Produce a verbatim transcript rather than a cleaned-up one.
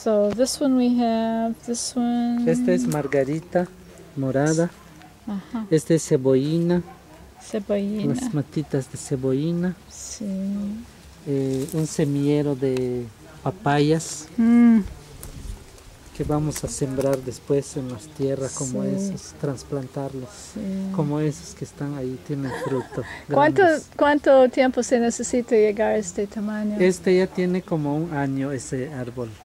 So this one we have, this one. Esta es margarita morada. Ajá. Este es cebollina. Cebollina. Las matitas de cebollina. Sí. Eh, un semillero de papayas. Mm. Que vamos a sembrar después en las tierras como Sí. esos, trasplantarlos, Sí. como esos que están ahí, tienen fruto. ¿Cuánto, grandes. ¿Cuánto tiempo se necesita llegar a este tamaño? Este ya tiene como un año ese árbol.